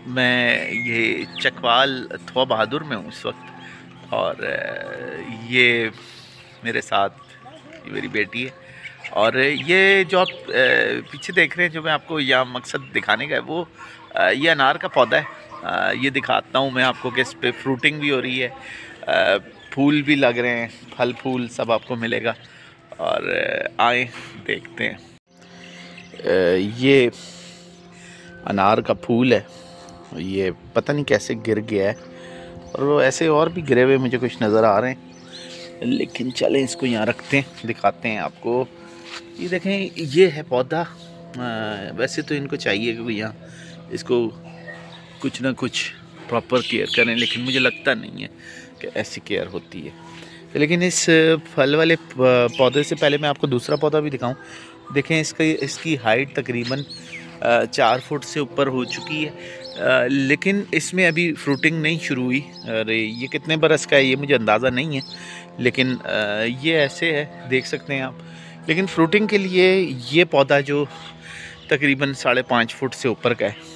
मैं ये चकवाल थवा बहादुर में हूँ इस वक्त, और ये मेरे साथ ये मेरी बेटी है। और ये जो आप पीछे देख रहे हैं, जो मैं आपको यहाँ मकसद दिखाने का है, वो ये अनार का पौधा है। ये दिखाता हूँ मैं आपको कि इस पर फ्रूटिंग भी हो रही है, फूल भी लग रहे हैं, फल फूल सब आपको मिलेगा। और आए देखते हैं। ये अनार का फूल है, ये पता नहीं कैसे गिर गया है, और वो ऐसे और भी गिरे हुए मुझे कुछ नज़र आ रहे हैं, लेकिन चलें इसको यहाँ रखते हैं, दिखाते हैं आपको। ये देखें, ये है पौधा। वैसे तो इनको चाहिए कि यहाँ इसको कुछ ना कुछ प्रॉपर केयर करें, लेकिन मुझे लगता नहीं है कि ऐसी केयर होती है। लेकिन इस फल वाले पौधे से पहले मैं आपको दूसरा पौधा भी दिखाऊं। देखें, इसकी हाइट तकरीबन 4 फुट से ऊपर हो चुकी है, लेकिन इसमें अभी फ्रूटिंग नहीं शुरू हुई। अरे ये कितने बरस का है ये मुझे अंदाज़ा नहीं है, लेकिन ये ऐसे है, देख सकते हैं आप। लेकिन फ्रूटिंग के लिए ये पौधा जो तकरीबन 5.5 फुट से ऊपर का है,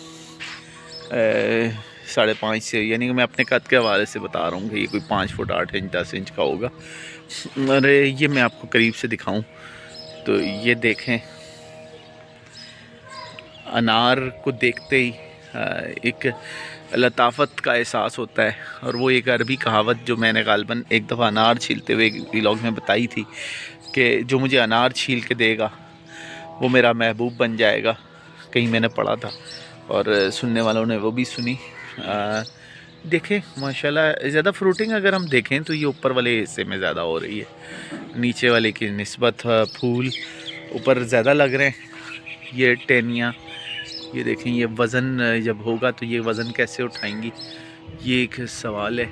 5.5 से, यानी कि मैं अपने कद के हवाले से बता रहा हूँ कि ये कोई 5 फुट 8 इंच 10 इंच का होगा। अरे ये मैं आपको करीब से दिखाऊं तो ये देखें, अनार को देखते ही एक लताफत का एहसास होता है। और वो एक अरबी कहावत जो मैंने गालबन एक दफ़ा अनार छीलते हुए व्लॉग में बताई थी कि जो मुझे अनार छील के देगा वो मेरा महबूब बन जाएगा, कहीं मैंने पढ़ा था और सुनने वालों ने वो भी सुनी। देखें माशाल्लाह, ज़्यादा फ्रूटिंग अगर हम देखें तो ये ऊपर वाले हिस्से में ज़्यादा हो रही है, नीचे वाले की निस्बत फूल ऊपर ज़्यादा लग रहे हैं। ये टहनियाँ, ये देखें, ये वज़न जब होगा तो ये वज़न कैसे उठाएंगी, ये एक सवाल है।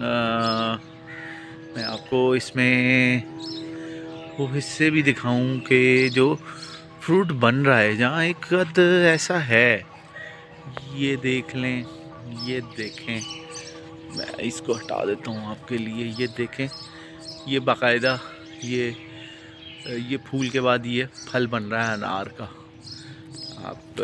मैं आपको इसमें वो हिस्से भी दिखाऊं कि जो फ्रूट बन रहा है, जहाँ एक कद ऐसा है, ये देख लें, ये देखें। मैं इसको हटा देता हूँ आपके लिए। ये देखें, ये बाकायदा ये फूल के बाद ये फल बन रहा है अनार का। आप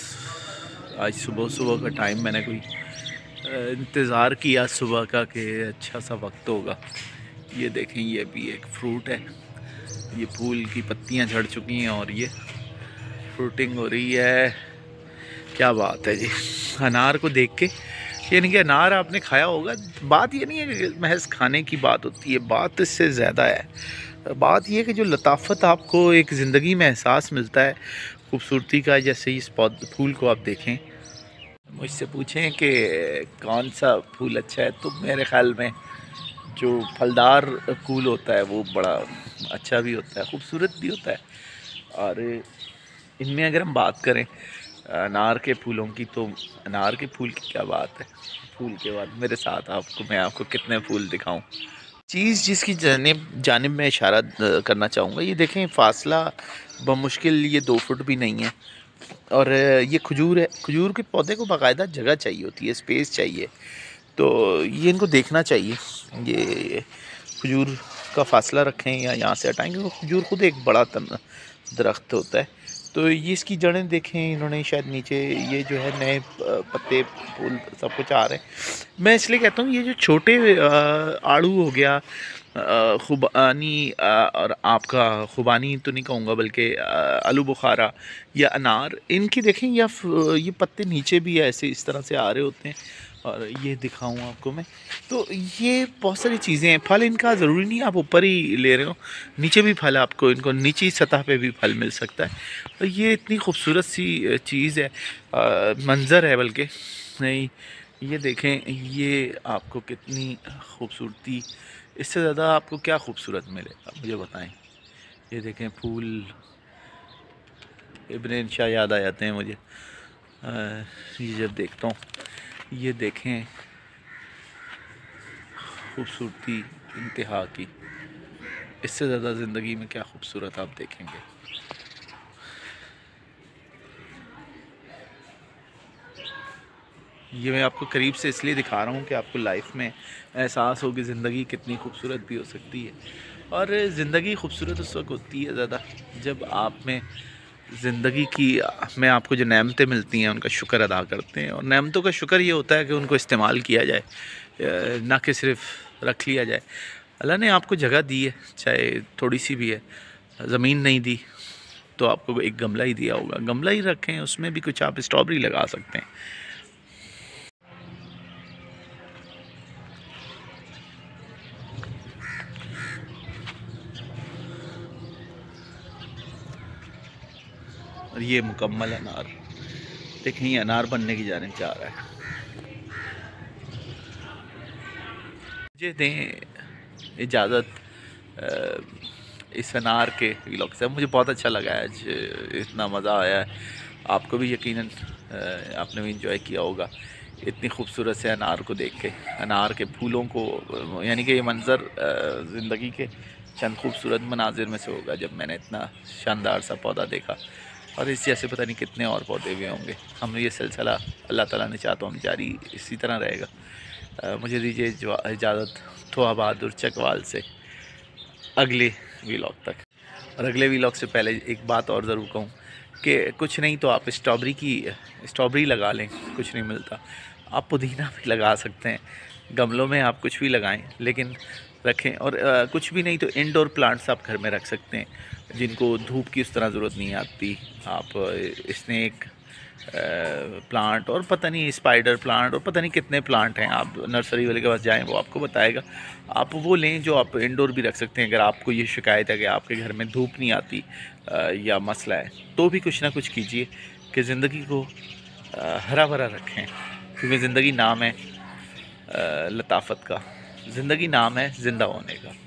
आज सुबह सुबह का टाइम मैंने कोई इंतज़ार किया सुबह का कि अच्छा सा वक्त होगा। ये देखें, ये भी एक फ्रूट है, ये फूल की पत्तियां झड़ चुकी हैं और ये फ्रूटिंग हो रही है। क्या बात है जी, अनार को देख के, यानी कि अनार आपने खाया होगा। बात ये नहीं है कि महज खाने की बात होती है, बात इससे ज़्यादा है। बात ये है कि जो लताफत आपको एक ज़िंदगी में एहसास मिलता है खूबसूरती का। जैसे इस फूल को आप देखें, मुझसे पूछें कि कौन सा फूल अच्छा है, तो मेरे ख़्याल में जो फलदार फूल होता है वो बड़ा अच्छा भी होता है, खूबसूरत भी होता है। और इनमें अगर हम बात करें अनार के फूलों की, तो अनार के फूल की क्या बात है। फूल के बाद मेरे साथ मैं आपको कितने फूल दिखाऊं। चीज़ जिसकी जानिब में इशारा करना चाहूँगा, ये देखें, फासला बमुश्किल ये 2 फुट भी नहीं है। और ये खजूर है, खजूर के पौधे को बाकायदा जगह चाहिए होती है, स्पेस चाहिए, तो ये इनको देखना चाहिए। ये खजूर का फासला रखें या यहाँ से हटाएंगे, तो खजूर खुद एक बड़ा दरख्त होता है। तो ये इसकी जड़ें देखें, इन्होंने शायद नीचे ये जो है नए पत्ते फूल सब कुछ आ रहे हैं। मैं इसलिए कहता हूँ ये जो छोटे आड़ू हो गया, खुबानी, और आपका खुबानी तो नहीं कहूँगा बल्कि आलू बुखारा या अनार, इनकी देखें, या ये पत्ते नीचे भी ऐसे इस तरह से आ रहे होते हैं। और ये दिखाऊं आपको मैं, तो ये बहुत सारी चीज़ें हैं। फल इनका ज़रूरी नहीं आप ऊपर ही ले रहे हो, नीचे भी फल आपको, इनको नीची सतह पे भी फल मिल सकता है। तो ये इतनी खूबसूरत सी चीज़ है, मंज़र है बल्कि नहीं। ये देखें, ये आपको कितनी खूबसूरती, इससे ज़्यादा आपको क्या खूबसूरत मिलेगा मुझे बताएं। ये देखें फूल, इब्न शाह याद आ जाते हैं मुझे ये जब देखता हूँ। ये देखें, खूबसूरती इंतहा की, इससे ज़्यादा ज़िंदगी में क्या खूबसूरत आप देखेंगे। ये मैं आपको करीब से इसलिए दिखा रहा हूँ कि आपको लाइफ में एहसास हो कि ज़िंदगी कितनी खूबसूरत भी हो सकती है। और ज़िंदगी खूबसूरत उस वक्त होती है ज़्यादा जब आप में ज़िंदगी की में आपको जो नेमतें मिलती हैं उनका शुक्र अदा करते हैं, और नेमतों का शुक्र ये होता है कि उनको इस्तेमाल किया जाए, ना कि सिर्फ रख लिया जाए। अल्लाह ने आपको जगह दी है, चाहे थोड़ी सी भी है। ज़मीन नहीं दी तो आपको एक गमला ही दिया होगा, गमला ही रखें, उसमें भी कुछ आप स्ट्रॉबेरी लगा सकते हैं। और ये मुकम्मल अनार देखें, ये अनार बनने की जाने जा रहा है। मुझे दें इजाज़त इस अनार के व्लॉग से। मुझे बहुत अच्छा लगा है आज, इतना मज़ा आया है। आपको भी यकीनन आपने भी इंजॉय किया होगा इतनी खूबसूरत से अनार को देख के, अनार के फूलों को, यानी कि ये मंज़र ज़िंदगी के चंद खूबसूरत मनाजिर में से होगा जब मैंने इतना शानदार सा पौधा देखा। और इस जैसे पता नहीं कितने और पौधे भी होंगे। हम ये सिलसिला अल्लाह ताला ने चाहा तो हम जारी इसी तरह रहेगा। मुझे दीजिए इजाज़त थोआ बहादुर चकवाल से अगले व्लॉग तक। और अगले व्लॉग से पहले एक बात और ज़रूर कहूँ कि कुछ नहीं तो आप स्ट्रॉबेरी लगा लें, कुछ नहीं मिलता। आप पुदीना भी लगा सकते हैं, गमलों में आप कुछ भी लगाएं लेकिन रखें। और कुछ भी नहीं तो इंडोर प्लांट्स आप घर में रख सकते हैं जिनको धूप की उस तरह ज़रूरत नहीं आती। आप स्नेक प्लांट और पता नहीं स्पाइडर प्लांट और पता नहीं कितने प्लांट हैं, आप नर्सरी वाले के पास जाएं वो आपको बताएगा। आप वो लें जो आप इंडोर भी रख सकते हैं। अगर आपको ये शिकायत है कि आपके घर में धूप नहीं आती या मसला है, तो भी कुछ ना कुछ कीजिए कि ज़िंदगी को हरा भरा रखें। क्योंकि ज़िंदगी नाम है लताफ़त का, ज़िंदगी नाम है ज़िंदा होने का।